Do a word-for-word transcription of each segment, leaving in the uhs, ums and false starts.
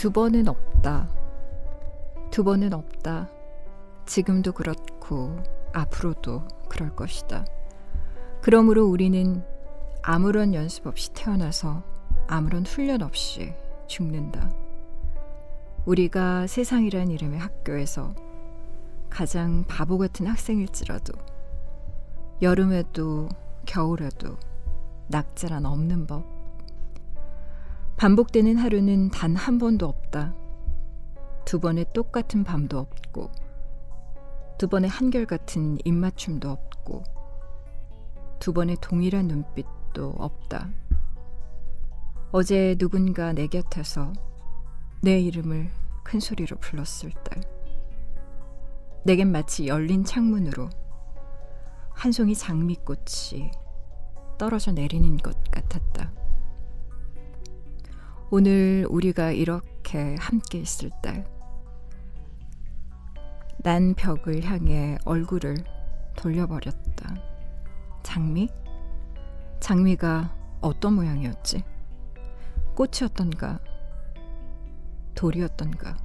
두 번은 없다. 두 번은 없다. 지금도 그렇고 앞으로도 그럴 것이다. 그러므로 우리는 아무런 연습 없이 태어나서 아무런 훈련 없이 죽는다. 우리가 세상이란 이름의 학교에서 가장 바보 같은 학생일지라도 여름에도 겨울에도 낙제란 없는 법. 반복되는 하루는 단 한 번도 없다. 두 번의 똑같은 밤도 없고 두 번의 한결같은 입맞춤도 없고 두 번의 동일한 눈빛도 없다. 어제 누군가 내 곁에서 내 이름을 큰 소리로 불렀을 때 내겐 마치 열린 창문으로 한 송이 장미꽃이 떨어져 내리는 것 같았다. 오늘 우리가 이렇게 함께 있을 때 난 벽을 향해 얼굴을 돌려버렸다. 장미? 장미가 어떤 모양이었지? 꽃이었던가? 돌이었던가?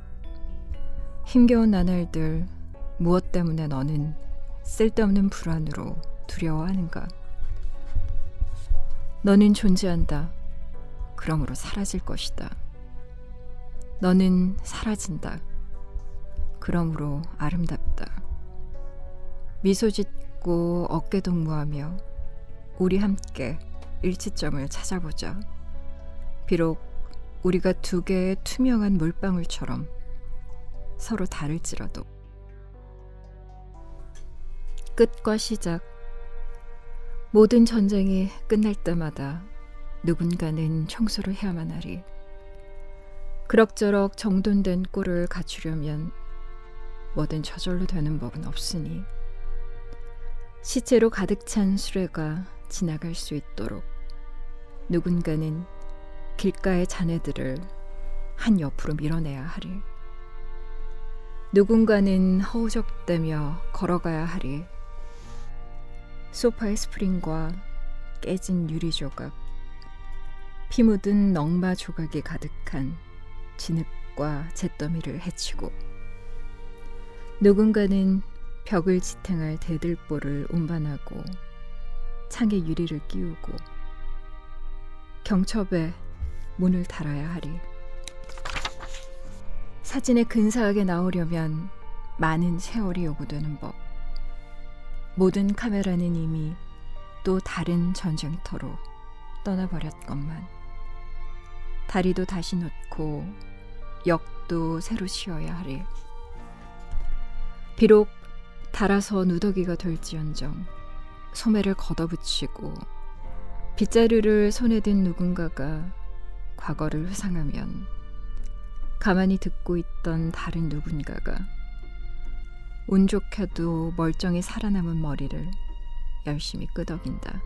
힘겨운 나날들 무엇 때문에 너는 쓸데없는 불안으로 두려워하는가? 너는 존재한다. 그러므로 사라질 것이다. 너는 사라진다. 그러므로 아름답다. 미소 짓고 어깨 동무하며 우리 함께 일치점을 찾아보자. 비록 우리가 두 개의 투명한 물방울처럼 서로 다를지라도. 끝과 시작. 모든 전쟁이 끝날 때마다 누군가는 청소를 해야만 하리. 그럭저럭 정돈된 꼴을 갖추려면 뭐든 저절로 되는 법은 없으니 시체로 가득 찬 수레가 지나갈 수 있도록 누군가는 길가의 자네들을 한 옆으로 밀어내야 하리. 누군가는 허우적대며 걸어가야 하리. 소파의 스프링과 깨진 유리 조각, 피 묻은 넝마 조각이 가득한 진흙과 잿더미를 헤치고 누군가는 벽을 지탱할 대들보를 운반하고 창에 유리를 끼우고 경첩에 문을 달아야 하리. 사진에 근사하게 나오려면 많은 세월이 요구되는 법. 모든 카메라는 이미 또 다른 전쟁터로 떠나버렸건만 다리도 다시 놓고 역도 새로 씌워야 하리. 비록 달아서 누더기가 될지언정 소매를 걷어붙이고 빗자루를 손에 든 누군가가 과거를 회상하면 가만히 듣고 있던 다른 누군가가 운 좋게도 멀쩡히 살아남은 머리를 열심히 끄덕인다.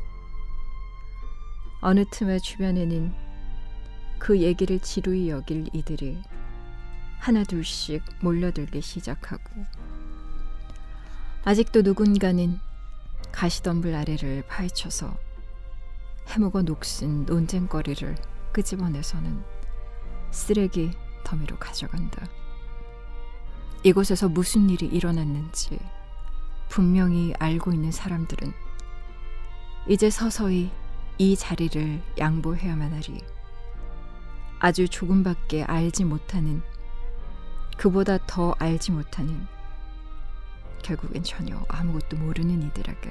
어느 틈에 주변에는 그 얘기를 지루히 여길 이들이 하나둘씩 몰려들기 시작하고 아직도 누군가는 가시덤불 아래를 파헤쳐서 해묵어 녹슨 논쟁거리를 끄집어내서는 쓰레기 더미로 가져간다. 이곳에서 무슨 일이 일어났는지 분명히 알고 있는 사람들은 이제 서서히 이 자리를 양보해야만 하리. 아주 조금밖에 알지 못하는, 그보다 더 알지 못하는, 결국엔 전혀 아무것도 모르는 이들에게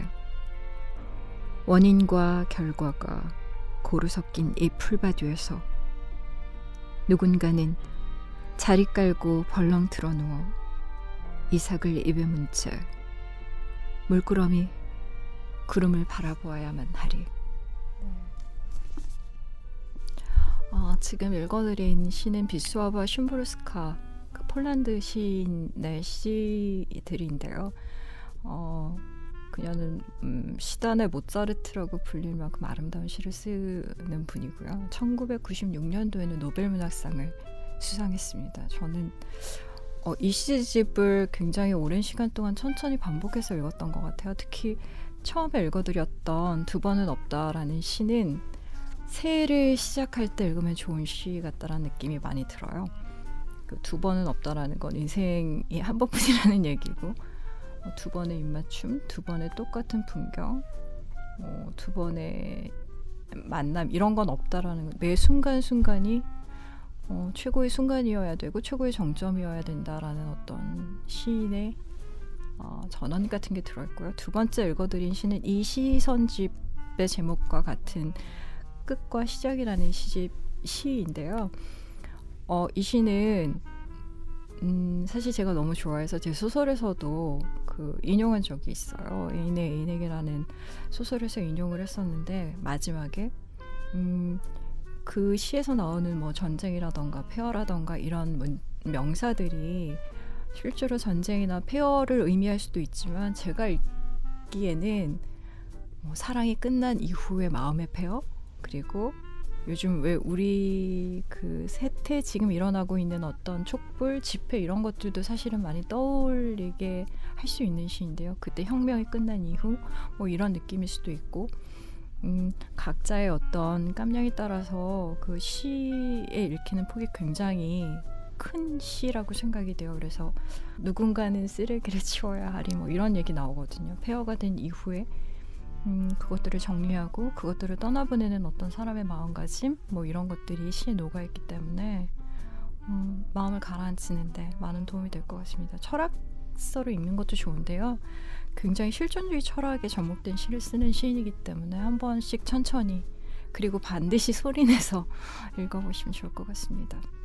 원인과 결과가 고루 섞인 이 풀밭 위에서 누군가는 자리 깔고 벌렁 틀어누워 이삭을 입에 문 채 물끄러미 구름을 바라보아야만 하리. 어, 지금 읽어드린 시는 비스와바 슌브르스카, 그 폴란드 시인의 시들인데요. 어, 그녀는 음, 시단의 모차르트라고 불릴 만큼 아름다운 시를 쓰는 분이고요. 천구백구십육 년도에는 노벨문학상을 수상했습니다. 저는 어, 이 시집을 굉장히 오랜 시간 동안 천천히 반복해서 읽었던 것 같아요. 특히 처음에 읽어드렸던 두 번은 없다라는 시는 새해를 시작할 때 읽으면 좋은 시 같다라는 느낌이 많이 들어요. 그 두 번은 없다라는 건 인생이 한 번뿐이라는 얘기고, 어, 두 번의 입맞춤, 두 번의 똑같은 풍경, 어, 두 번의 만남, 이런 건 없다라는 건, 매 순간순간이 어, 최고의 순간이어야 되고 최고의 정점이어야 된다라는 어떤 시인의 어, 전언 같은 게 들어있고요. 두 번째 읽어드린 시는 이 시선집의 제목과 같은 끝과 시작이라는 시집 시인데요. 어, 이 시는 음, 사실 제가 너무 좋아해서 제 소설에서도 그 인용한 적이 있어요. 애인의 애인에게라는 소설에서 인용을 했었는데, 마지막에 음, 그 시에서 나오는 뭐 전쟁이라던가 폐허라던가 이런 문, 명사들이 실제로 전쟁이나 폐허를 의미할 수도 있지만, 제가 읽기에는 뭐 사랑이 끝난 이후의 마음의 폐허, 그리고 요즘 왜 우리 그 세태 지금 일어나고 있는 어떤 촛불 집회 이런 것들도 사실은 많이 떠올리게 할 수 있는 시인데요. 그때 혁명이 끝난 이후 뭐 이런 느낌일 수도 있고, 음, 각자의 어떤 깜냥에 따라서 그 시에 읽히는 폭이 굉장히 큰 시라고 생각이 돼요. 그래서 누군가는 쓰레기를 치워야 하리 뭐 이런 얘기 나오거든요. 폐허가 된 이후에 음, 그것들을 정리하고 그것들을 떠나보내는 어떤 사람의 마음가짐, 뭐 이런 것들이 시에 녹아있기 때문에 음, 마음을 가라앉히는데 많은 도움이 될 것 같습니다. 철학서를 읽는 것도 좋은데요, 굉장히 실존주의 철학에 접목된 시를 쓰는 시인이기 때문에 한 번씩 천천히, 그리고 반드시 소리내서 읽어보시면 좋을 것 같습니다.